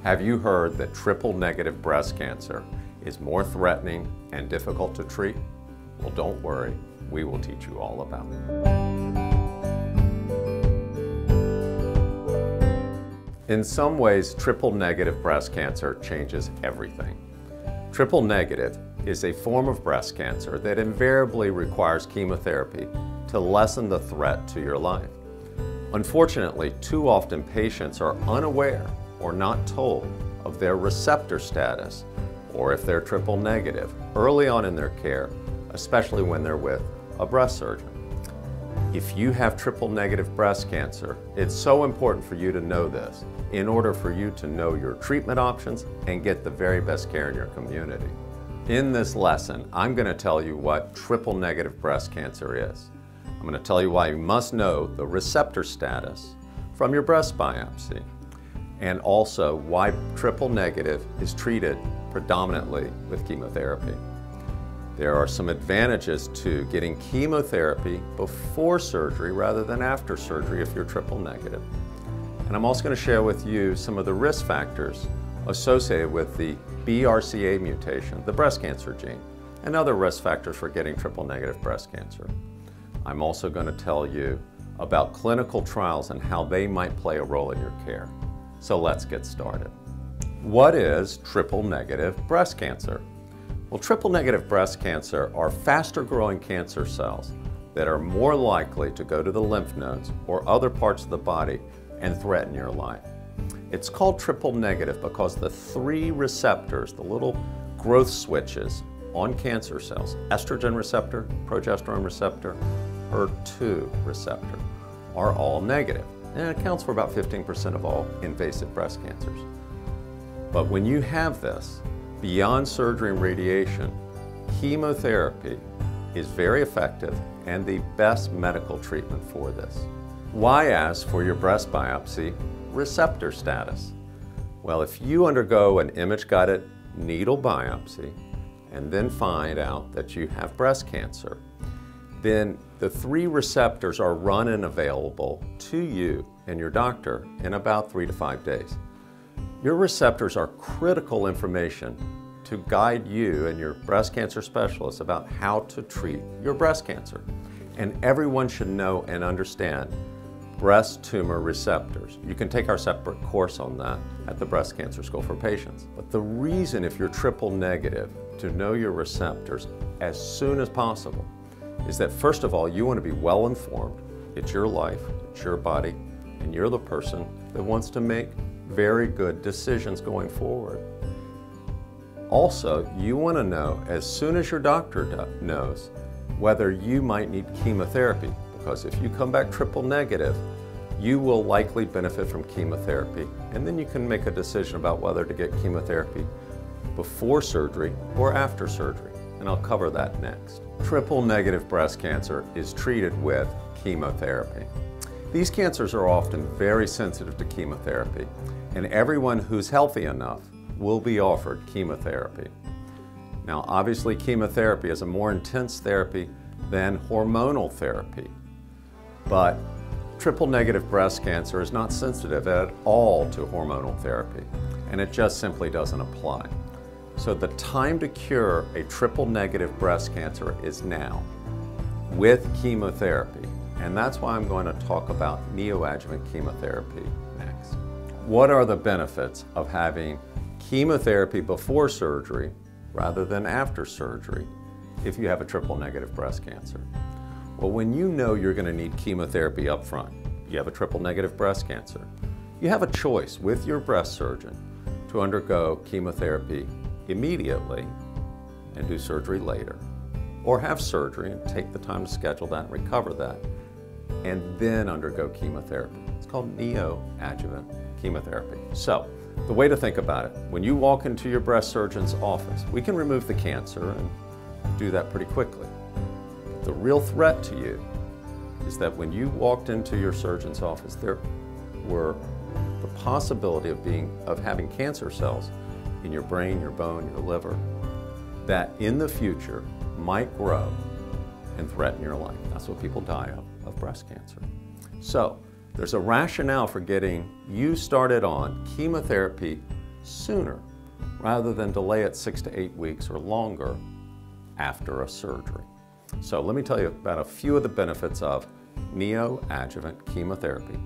Have you heard that triple-negative breast cancer is more threatening and difficult to treat? Well, don't worry, we will teach you all about it. In some ways, triple-negative breast cancer changes everything. Triple-negative is a form of breast cancer that invariably requires chemotherapy to lessen the threat to your life. Unfortunately, too often patients are unaware or not told of their receptor status, or if they're triple negative, early on in their care, especially when they're with a breast surgeon. If you have triple negative breast cancer, it's so important for you to know this in order for you to know your treatment options and get the very best care in your community. In this lesson, I'm going to tell you what triple negative breast cancer is. I'm going to tell you why you must know the receptor status from your breast biopsy, and also why triple negative is treated predominantly with chemotherapy. There are some advantages to getting chemotherapy before surgery rather than after surgery if you're triple negative. And I'm also going to share with you some of the risk factors associated with the BRCA mutation, the breast cancer gene, and other risk factors for getting triple negative breast cancer. I'm also going to tell you about clinical trials and how they might play a role in your care. So let's get started. What is triple negative breast cancer? Well, triple negative breast cancer are faster growing cancer cells that are more likely to go to the lymph nodes or other parts of the body and threaten your life. It's called triple negative because the three receptors, the little growth switches on cancer cells, estrogen receptor, progesterone receptor, HER2 receptor, are all negative. And it accounts for about 15% of all invasive breast cancers. But when you have this, beyond surgery and radiation, chemotherapy is very effective and the best medical treatment for this. Why ask for your breast biopsy receptor status? Well, if you undergo an image-guided needle biopsy and then find out that you have breast cancer, then the three receptors are run and available to you and your doctor in about 3 to 5 days. Your receptors are critical information to guide you and your breast cancer specialist about how to treat your breast cancer. And everyone should know and understand breast tumor receptors. You can take our separate course on that at the Breast Cancer School for Patients. But the reason, if you're triple negative, to know your receptors as soon as possible is that, first of all, you want to be well informed. It's your life, it's your body, and you're the person that wants to make very good decisions going forward. Also, you want to know as soon as your doctor knows whether you might need chemotherapy, because if you come back triple negative, you will likely benefit from chemotherapy, and then you can make a decision about whether to get chemotherapy before surgery or after surgery, and I'll cover that next. Triple negative breast cancer is treated with chemotherapy. These cancers are often very sensitive to chemotherapy, and everyone who's healthy enough will be offered chemotherapy. Now, obviously, chemotherapy is a more intense therapy than hormonal therapy, but triple negative breast cancer is not sensitive at all to hormonal therapy, and it just simply doesn't apply. So the time to cure a triple negative breast cancer is now with chemotherapy, and that's why I'm going to talk about neoadjuvant chemotherapy next. What are the benefits of having chemotherapy before surgery rather than after surgery if you have a triple negative breast cancer? Well, when you know you're going to need chemotherapy up front, you have a triple negative breast cancer, you have a choice with your breast surgeon to undergo chemotherapy immediately and do surgery later, or have surgery and take the time to schedule that and recover that, and then undergo chemotherapy. It's called neoadjuvant chemotherapy. So, the way to think about it, when you walk into your breast surgeon's office, we can remove the cancer and do that pretty quickly. The real threat to you is that when you walked into your surgeon's office, there were the possibility of having cancer cells in your brain, your bone, your liver, that in the future might grow and threaten your life. That's what people die of breast cancer. So there's a rationale for getting you started on chemotherapy sooner, rather than delay it 6 to 8 weeks or longer after a surgery. So let me tell you about a few of the benefits of neoadjuvant chemotherapy.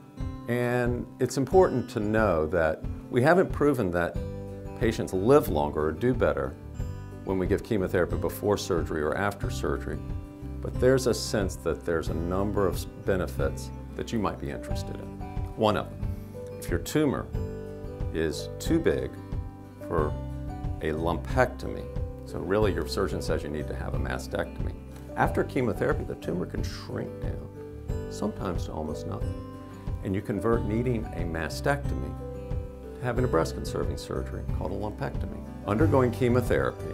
And it's important to know that we haven't proven that patients live longer or do better when we give chemotherapy before surgery or after surgery, but there's a sense that there's a number of benefits that you might be interested in. One of them, if your tumor is too big for a lumpectomy, so really your surgeon says you need to have a mastectomy, after chemotherapy the tumor can shrink down, sometimes to almost nothing, and you convert needing a mastectomy to having a breast-conserving surgery called a lumpectomy. Undergoing chemotherapy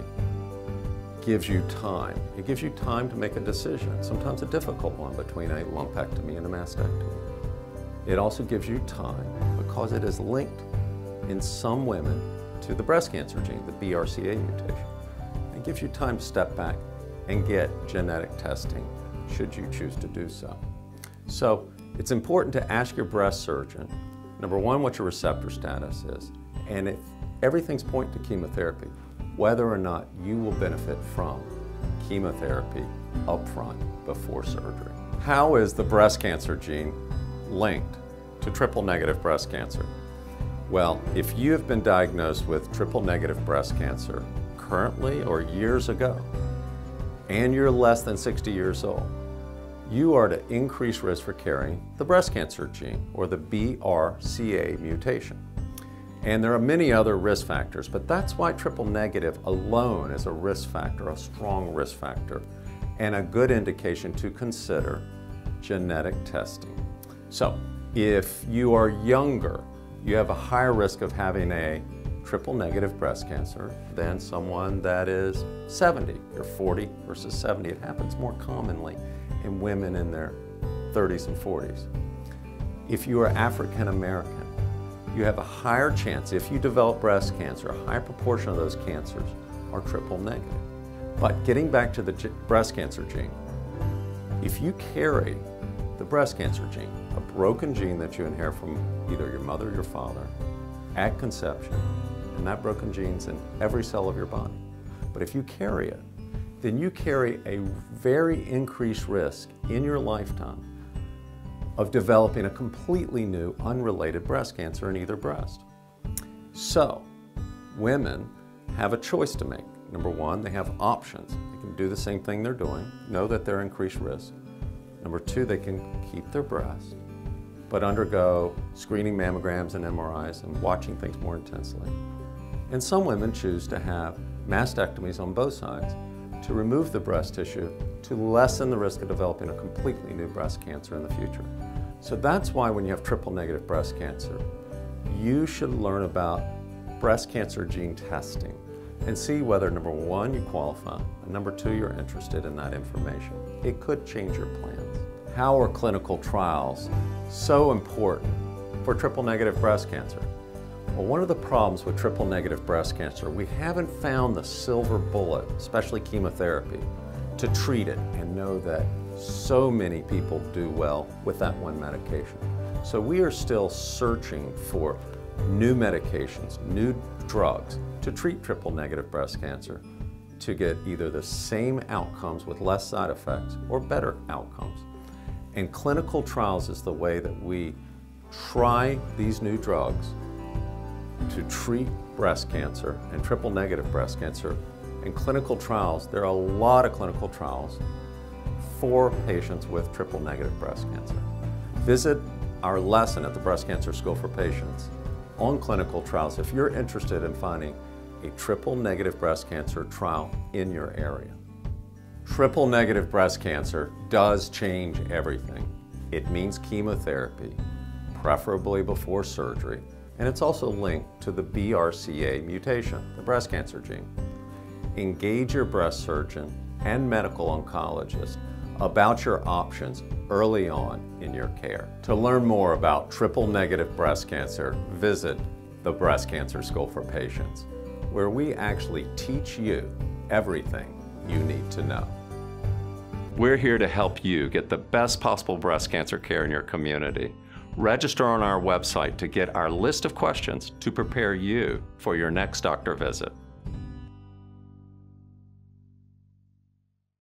gives you time. It gives you time to make a decision, sometimes a difficult one, between a lumpectomy and a mastectomy. It also gives you time because it is linked in some women to the breast cancer gene, the BRCA mutation. It gives you time to step back and get genetic testing should you choose to do so. So it's important to ask your breast surgeon, number one, what your receptor status is, and if everything's pointing to chemotherapy, whether or not you will benefit from chemotherapy up front before surgery. How is the breast cancer gene linked to triple-negative breast cancer? Well, if you have been diagnosed with triple-negative breast cancer currently or years ago, and you're less than 60 years old, you are at increased risk for carrying the breast cancer gene, or the BRCA mutation. And there are many other risk factors, but that's why triple negative alone is a risk factor, a strong risk factor, and a good indication to consider genetic testing. So if you are younger, you have a higher risk of having a triple negative breast cancer than someone that is 70. You're 40 versus 70. It happens more commonly in women in their 30s and 40s. If you are African American, you have a higher chance, if you develop breast cancer, a higher proportion of those cancers are triple negative. But getting back to the breast cancer gene, if you carry the breast cancer gene, a broken gene that you inherit from either your mother or your father at conception, and that broken gene's in every cell of your body, but if you carry it, then you carry a very increased risk in your lifetime of developing a completely new, unrelated breast cancer in either breast. So, women have a choice to make. Number one, they have options. They can do the same thing they're doing, know that they're increased risk. Number two, they can keep their breast, but undergo screening mammograms and MRIs and watching things more intensely. And some women choose to have mastectomies on both sides to remove the breast tissue to lessen the risk of developing a completely new breast cancer in the future. So that's why when you have triple negative breast cancer, you should learn about breast cancer gene testing and see whether, number one, you qualify, and number two, you're interested in that information. It could change your plans. How are clinical trials so important for triple negative breast cancer? Well, one of the problems with triple negative breast cancer, we haven't found the silver bullet, especially chemotherapy, to treat it and know that so many people do well with that one medication. So we are still searching for new medications, new drugs to treat triple negative breast cancer to get either the same outcomes with less side effects or better outcomes. And clinical trials is the way that we try these new drugs to treat breast cancer and triple negative breast cancer. In clinical trials, there are a lot of clinical trials for patients with triple negative breast cancer. Visit our lesson at the Breast Cancer School for Patients on clinical trials if you're interested in finding a triple negative breast cancer trial in your area. Triple negative breast cancer does change everything. It means chemotherapy, preferably before surgery, and it's also linked to the BRCA mutation, the breast cancer gene. Engage your breast surgeon and medical oncologist about your options early on in your care. To learn more about triple negative breast cancer, visit the Breast Cancer School for Patients, where we actually teach you everything you need to know. We're here to help you get the best possible breast cancer care in your community. Register on our website to get our list of questions to prepare you for your next doctor visit.